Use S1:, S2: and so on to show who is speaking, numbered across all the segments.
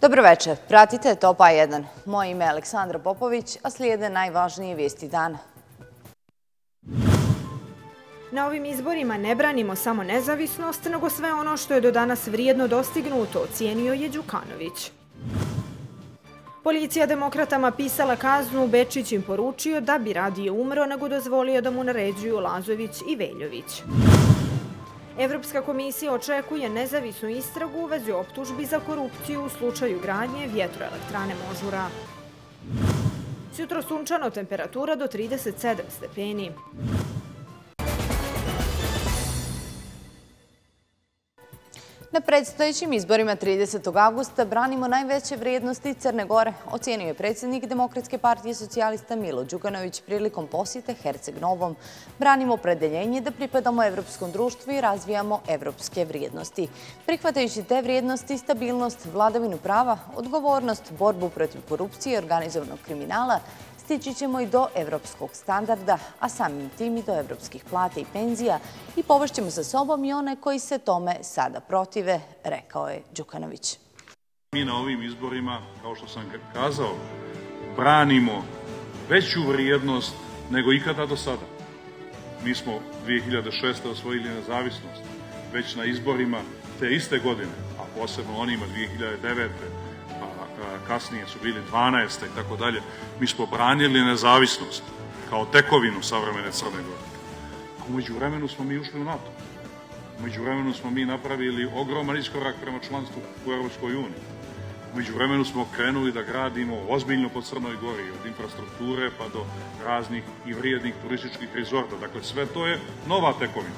S1: Dobroveče, pratite Top A1. Moje ime je Aleksandra Popović, a slijede najvažnije vijesti dana.
S2: Na ovim izborima ne branimo samo nezavisnost, nego sve ono što je do danas vrijedno dostignuto, ocijenio je Đukanović. Policija demokratama pisala kaznu, Bečić im poručio da bi radije umro nego dozvolio da mu naređuju Lazović i Veljović. Evropska komisija očekuje nezavisnu istragu u vezi optužbi za korupciju u slučaju gradnje vjetroelektrane Možura. Jutro sunčano, temperatura do 37 stepeni.
S1: Na predstojećim izborima 30. avgusta branimo najveće vrijednosti Crne Gore, ocijenio je predsjednik Demokratske partije socijalista Milo Đukanović prilikom posjete Herceg Novom. Branimo opredeljenje da pripadamo evropskom društvu i razvijamo evropske vrijednosti. Prihvatajući te vrijednosti, stabilnost, vladavinu prava, odgovornost, borbu protiv korupcije i organizovanog kriminala, stići ćemo i do evropskog standarda, a samim tim i do evropskih plata i penzija i povešćemo sa sobom i one koji se tome sada protive, rekao je Đukanović.
S3: Mi na ovim izborima, kao što sam kazao, branimo veću vrijednost nego ikada do sada. Mi smo 2006. osvojili nezavisnost, već na izborima te iste godine, a posebno onima 2009. kasnije su bili 12. i tako dalje, mi smo branili nezavisnost kao tekovinu savremene Crne Gore. A umeđu vremenu smo mi ušli u NATO. Umeđu vremenu smo mi napravili ogroman iskorak prema članstvu u Europskoj uniji. Umeđu vremenu smo krenuli da gradimo ozbiljno po Crnoj Gori, od infrastrukture pa do raznih i vrijednih turističkih rezorta. Dakle, sve to je nova tekovina.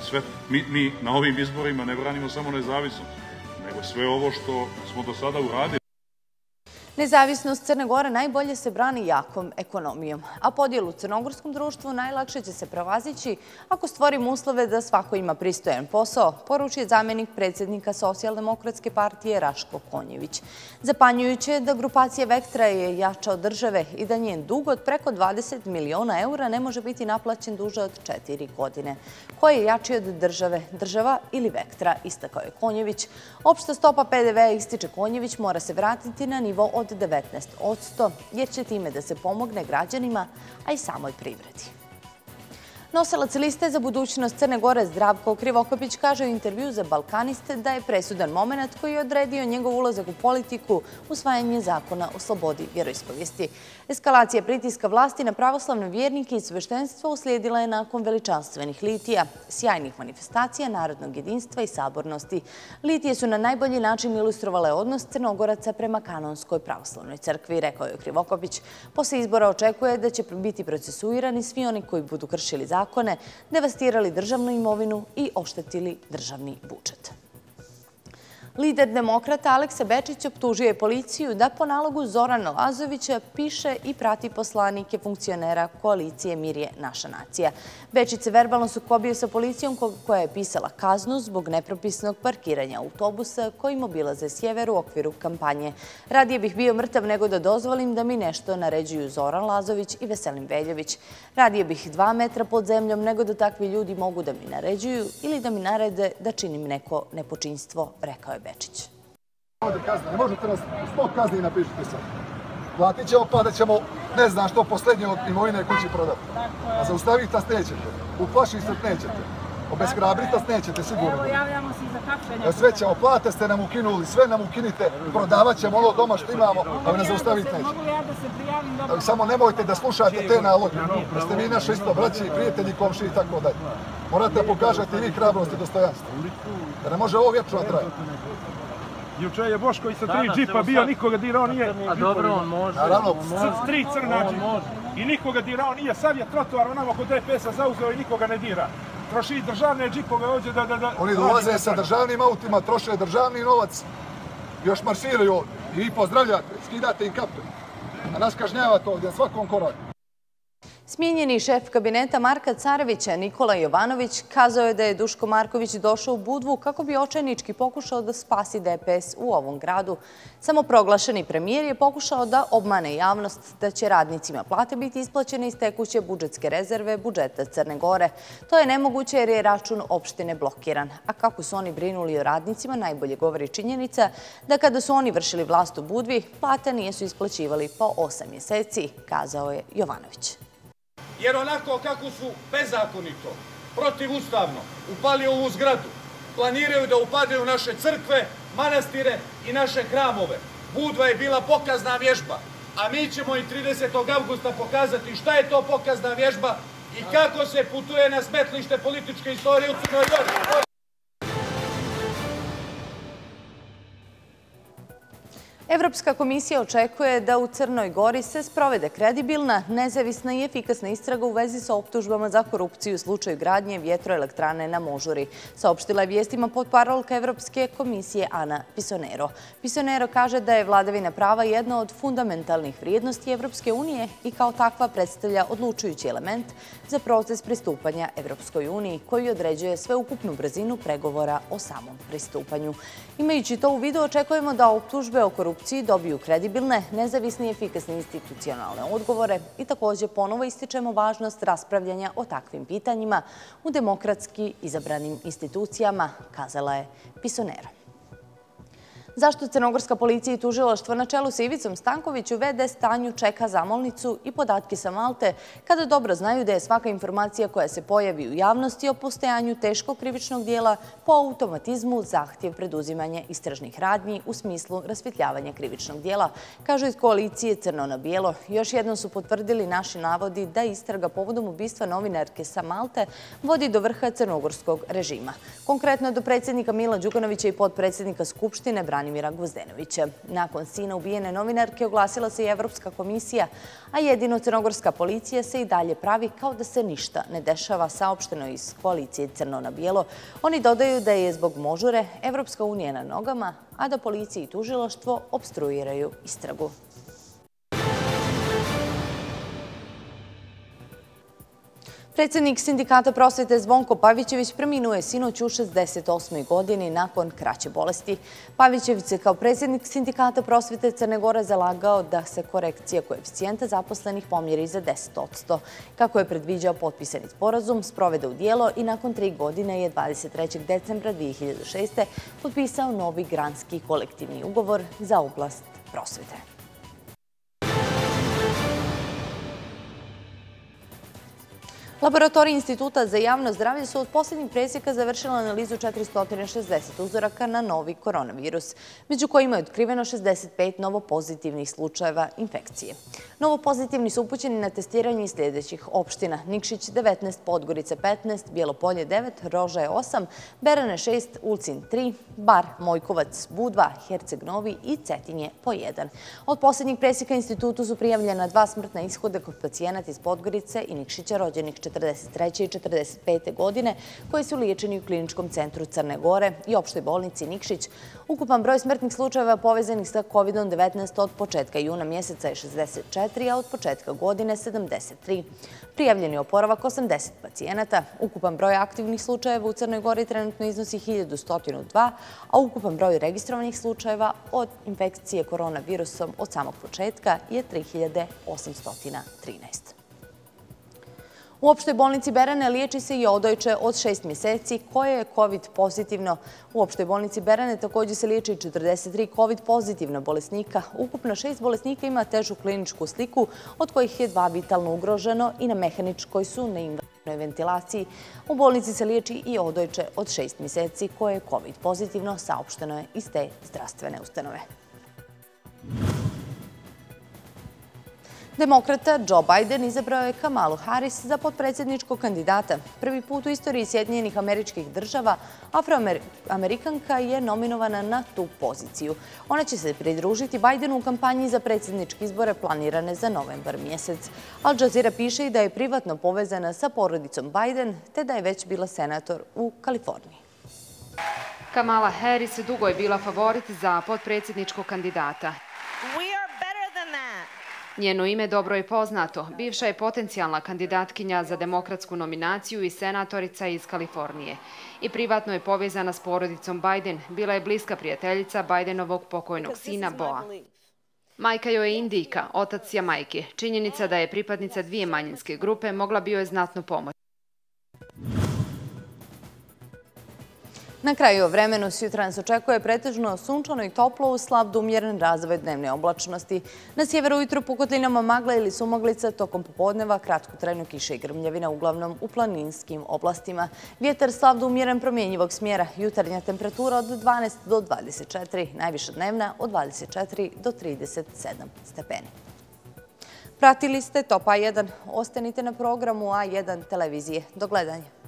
S3: Mi na ovim izborima ne branimo samo nezavisnost, nego sve ovo što smo do sada uradili.
S1: Nezavisnost Crne Gore najbolje se brani jakom ekonomijom, a podjelu u crnogorskom društvu najlakše će se prevazići ako stvorimo uslove da svako ima pristojan posao, poručuje zamjenik predsjednika Socijaldemokratske partije Raško Konjević. Zapanjujuće je da grupacija Vektra je jača od države i da njen dug od preko 20 miliona eura ne može biti naplaćen duže od 4 godine. Ko je jači od države, država ili Vektra, istakao je Konjević. Opšta stopa PDV-a, ističe Konjević, mora se vratiti na nivo od 19%, jer će time da se pomogne građanima, a i samoj privredi. Nosilac liste za budućnost Crne Gore Zdravko Krivokapić kaže u intervju za Balkaniste da je presudan moment koji je odredio njegov ulazak u politiku usvajanje zakona o slobodi vjeroispovijesti. Eskalacija pritiska vlasti na pravoslavne vjernike i sveštenstvo uslijedila je nakon veličanstvenih litija, sjajnih manifestacija narodnog jedinstva i sabornosti. Litije su na najbolji način ilustrovale odnos Crnogoraca prema kanonskoj pravoslavnoj crkvi, rekao je Krivokapić. Posle izbora očekuje da će biti procesuirani svi oni koji budu kršili zakone, devastirali državnu imovinu i oštetili državni budžet. Lider demokrata Aleksa Bečić optužio je policiju da po nalogu Zorana Lazovića piše i prati poslanike funkcionera koalicije Mir je naša nacija. Bečić se verbalno sukobio sa policijom koja je pisala kaznu zbog nepropisnog parkiranja autobusa kojim obilaze sjever u okviru kampanje. Radije bih bio mrtav nego da dozvolim da mi nešto naređuju Zoran Lazović i Veselin Veljović. Radije bih 2 metra pod zemljom nego da takvi ljudi mogu da mi naređuju ili da mi narede da činim neko nepočinstvo, rekao je Bečić.
S4: Ne možete nas 100 kazni napišite sad. Platit ćemo pa da ćemo ne znam što posljednje od imovine kući prodati. A zaustaviti nas nećete. Uplašiti se nećete. Obeshrabriti nas nećete sigurno.
S5: Evo, javljamo se i za hapšenje.
S4: Sve ćemo, plate ste nam ukinuli, sve nam ukinite, prodavat ćemo ono doma što imamo, a nas zaustaviti nećete.
S5: Mogu ja da se prijavim dobro?
S4: Samo nemojte da slušate te naloge. Da ste vi naši isto braći, prijatelji, komši i tako dalje. Morate pokažati i vi hrabrost i dostojanstvo. Da ne može ovo vječno traje.
S6: Juče je Boško i sa 3 džipa bio, nikoga dirao nije.
S7: A dobro, on može.
S4: Naravno.
S6: 3 crna džipa. I nikoga dirao nije. Sad je trotoar onamo kod DPS-a zauzeo i nikoga ne dira. Troši državne džipove ovdje da...
S4: Oni dolaze sa državnim autima, troše državni novac, još marširaju ovdje. I vi pozdravljate, skidate im kape. A nas kažnjavate ovdje na svakom koraku.
S1: Smijenjeni šef kabineta Marka Carevića, Nikola Jovanović, kazao je da je Duško Marković došao u Budvu kako bi očajnički pokušao da spasi DPS u ovom gradu. Samoproglašeni premijer je pokušao da obmane javnost da će radnicima plate biti isplaćene iz tekuće budžetske rezerve budžeta Crne Gore. To je nemoguće jer je račun opštine blokiran. A kako su oni brinuli o radnicima, najbolje govori činjenica da kada su oni vršili vlast u Budvi, plate nisu isplaćivali po 8 mjeseci, kazao je Jovanović.
S7: Jer onako kako su bezakonito, protivustavno upali u ovu zgradu, planiraju da upadaju naše crkve, manastire i naše hramove. Budva je bila pokazna vježba, a mi ćemo i 30. avgusta pokazati šta je to pokazna vježba i kako se putuje na smetlište političke istorije u Crnoj Gori.
S1: Evropska komisija očekuje da u Crnoj Gori se sprovede kredibilna, nezavisna i efikasna istraga u vezi sa optužbama za korupciju u slučaju gradnje vjetroelektrane na Možuri, saopštila je vijestima potparolka Evropske komisije Ana Pisonero. Pisonero kaže da je vladavina prava jedna od fundamentalnih vrijednosti Evropske unije i kao takva predstavlja odlučujući element za proces pristupanja Evropskoj uniji, koji određuje sveukupnu brzinu pregovora o samom pristupanju. Imajući to u vidu, očekujemo da optužbe o korupciji dobiju kredibilne, nezavisne i efikasne institucionalne odgovore i također ponovo ističemo važnost raspravljanja o takvim pitanjima u demokratski izabranim institucijama, kazala je Pisonero. Zašto crnogorska policija i tužilaštvo na čelu sa Ivicom Stanković u VD stanju čeka zamolnicu i podatke sa Malte, kada dobro znaju da je svaka informacija koja se pojavi u javnosti o postojanju teškog krivičnog dijela po automatizmu zahtjev preduzimanja istražnih radnji u smislu rasvjetljavanja krivičnog dijela, kažu iz koalicije Crno na bijelo. Još jednom su potvrdili naši navodi da istraga povodom ubistva novinarke sa Malte vodi do vrha crnogorskog režima. Konkretno do predsjednika Mila Đukanovića i potpredsjednika Skupštine Branimira Gvozdenovića. Nakon sina ubijene novinarke oglasila se i Evropska komisija, a jedino crnogorska policija se i dalje pravi kao da se ništa ne dešava, saopšteno iz koalicije Crno na bijelo. Oni dodaju da je zbog Možure Evropska unija na nogama, a da policija i tužilaštvo opstruiraju istragu. Predsjednik Sindikata prosvete Zvonko Pavićević preminuo je sinoć u 68. godini nakon kraće bolesti. Pavićević se kao predsjednik Sindikata prosvete Crne Gore zalagao da se korekcija koeficijenta zaposlenih pomjeri za 10%. Kako je predviđao potpisani sporazum, sprovede u dijelo i nakon 3 godine je 23. decembra 2006. potpisao novi granski kolektivni ugovor za oblast prosvete. Laboratoriji Instituta za javno zdravlje su od posljednjih presjeka završila analizu 460 uzoraka na novi koronavirus, među kojima je otkriveno 65 novopozitivnih slučajeva infekcije. Novopozitivni su upućeni na testiranje iz sljedećih opština: Nikšić 19, Podgorica 15, Bjelopolje 9, Rožaje 8, Berane 6, Ulcin 3, Bar, Mojkovac, Budva, Herceg Novi i Cetinje po 1. Od posljednjih presjeka institutu su prijavljena 2 smrtna ishoda kod pacijenata iz Podgorice i Nikšića rođenih 43. i 45. godine, koji su liječeni u Kliničkom centru Crne Gore i opštoj bolnici Nikšić. Ukupan broj smrtnih slučajeva povezanih sa COVID-19 od početka juna mjeseca je 64, a od početka godine 73. Prijavljeni oporavak 80 pacijenata. Ukupan broj aktivnih slučajeva u Crnoj Gori trenutno iznosi 1102, a ukupan broj registrovanih slučajeva od infekcije koronavirusom od samog početka je 3813. U opštoj bolnici Berane liječi se i odojče od 6 mjeseci koje je COVID pozitivno. U opštoj bolnici Berane također se liječi 43 COVID pozitivna bolesnika. Ukupno 6 bolesnika ima težu kliničku sliku, od kojih je 2 vitalno ugroženo i na mehaničkoj su na invazivnoj ventilaciji. U bolnici se liječi i odojče od 6 mjeseci koje je COVID pozitivno, saopšteno je iz te zdravstvene ustanove. Demokrata Joe Biden izabrao je Kamalu Harris za potpredsjedničkog kandidata. Prvi put u istoriji Sjedinjenih Američkih Država Afroamerikanka je nominovana na tu poziciju. Ona će se pridružiti Bidenu u kampanji za predsjedničke izbore planirane za novembar mjesec. Al Jazeera piše i da je privatno povezana sa porodicom Biden, te da je već bila senator u Kaliforniji.
S8: Kamala Harris dugo je bila favorit za potpredsjedničkog kandidata. Njeno ime dobro je poznato. Bivša je potencijalna kandidatkinja za demokratsku nominaciju i senatorica iz Kalifornije. I privatno je povezana s porodicom Biden. Bila je bliska prijateljica Bidenovog pokojnog sina Boa. Majka joj je Indijka, otac Jamajke. Činjenica da je pripadnica dvije manjinske grupe mogla bi joj znatno pomoći.
S1: Na kraju vremenu sutra nas očekuje pretežno sunčano i toplo uz slab do umjeren razvoj dnevne oblačnosti. Na sjeveru ujutru po kotlinama magla ili sumaglica, tokom popodneva kratkotrajno kiša i grmljavina, uglavnom u planinskim oblastima. Vjetar slab do umjeren promjenjivog smjera, jutarnja temperatura od 12 do 24, najviša dnevna od 24 do 37 stepeni. Pratili ste Top A1, ostanite na programu A1 televizije. Do gledanja.